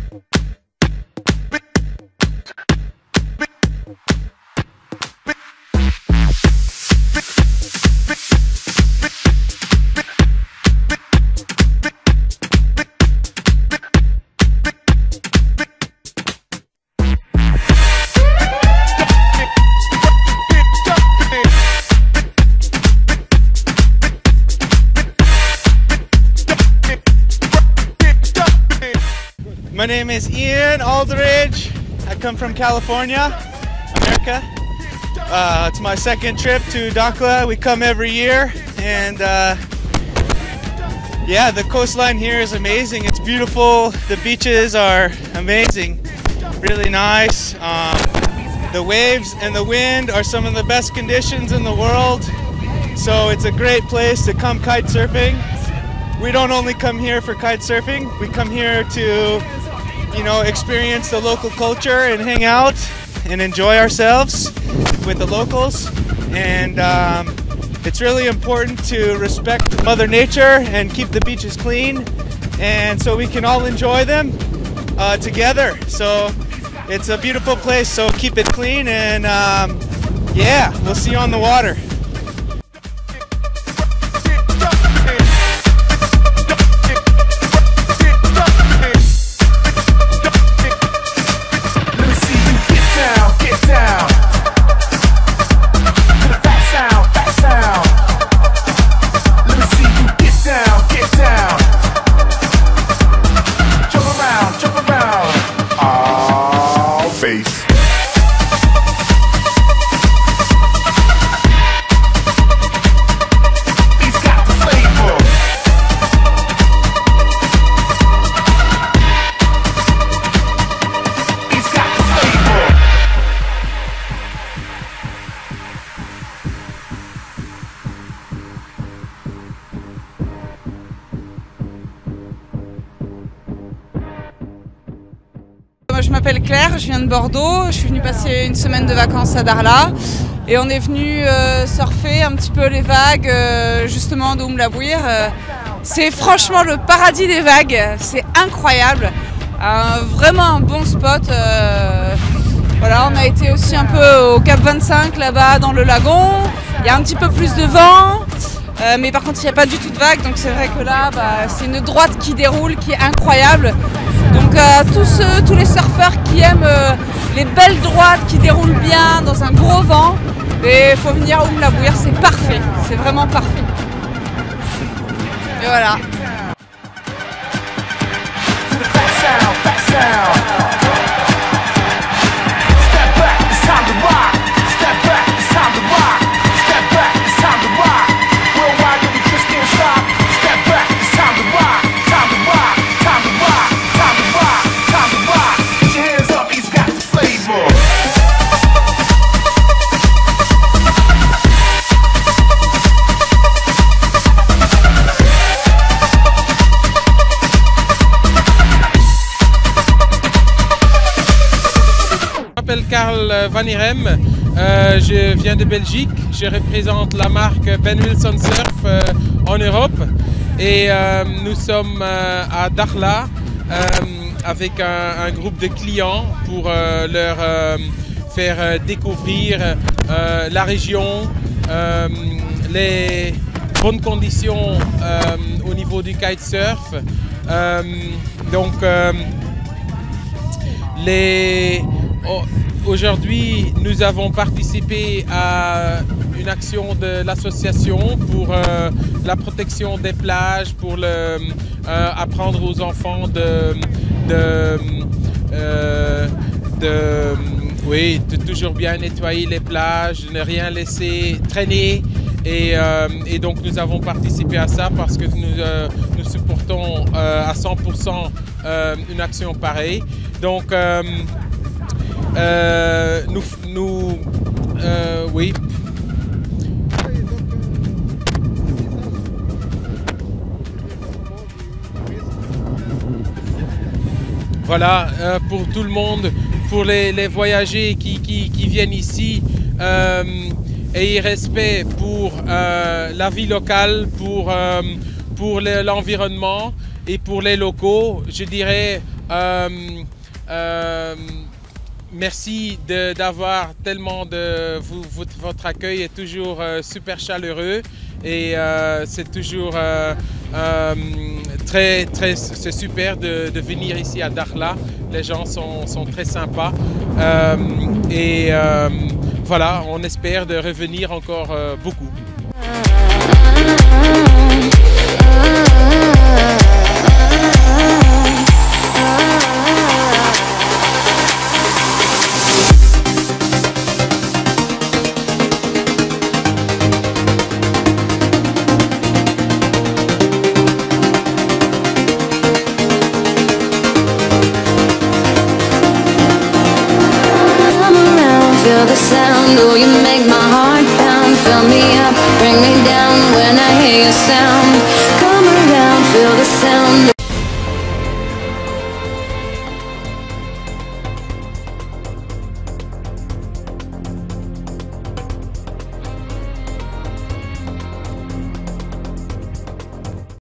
My name is Ian Aldridge. I come from California, America. It's my second trip to Dakhla. We come every year, and yeah, the coastline here is amazing. It's beautiful. The beaches are amazing, really nice. The waves and the wind are some of the best conditions in the world. So it's a great place to come kite surfing. We don't only come here for kite surfing. We come here to, you know, experience the local culture and hang out and enjoy ourselves with the locals. And it's really important to respect Mother Nature and keep the beaches clean, and so we can all enjoy them together. So it's a beautiful place, so keep it clean, and yeah, we'll see you on the water. Je m'appelle Claire, je viens de Bordeaux, je suis venue passer une semaine de vacances à Dakhla et on est venu surfer un petit peu les vagues justement d'Oum Labouir. C'est franchement le paradis des vagues, c'est incroyable, vraiment un bon spot. Voilà, on a été aussi un peu au Cap 25 là-bas dans le lagon, il y a un petit peu plus de vent. Mais par contre il n'y a pas du tout de vagues, donc c'est vrai que là c'est une droite qui déroule qui est incroyable. Donc tous les surfeurs qui aiment les belles droites qui déroulent bien dans un gros vent, il faut venir à Oum Labouir, c'est parfait, c'est vraiment parfait. Et voilà. Je m'appelle Karl Van Irem, je viens de Belgique, je représente la marque Ben Wilson Surf en Europe et nous sommes à Dakhla avec un groupe de clients pour leur faire découvrir la région, les bonnes conditions au niveau du kitesurf. Aujourd'hui, nous avons participé à une action de l'association pour la protection des plages, pour apprendre aux enfants de toujours bien nettoyer les plages, de ne rien laisser traîner. Et donc nous avons participé à ça parce que nous supportons à 100% une action pareille. Donc oui. Voilà, pour tout le monde, pour les voyageurs qui viennent ici, ayez respect pour la vie locale, pour l'environnement Et pour les locaux, je dirais merci d'avoir tellement votre accueil est toujours super chaleureux et c'est toujours c'est super de venir ici à Dakhla. Les gens sont très sympas et voilà, on espère de revenir encore beaucoup. Feel the sound, oh you make my heart pound. Fill me up, bring me down when I hear your sound.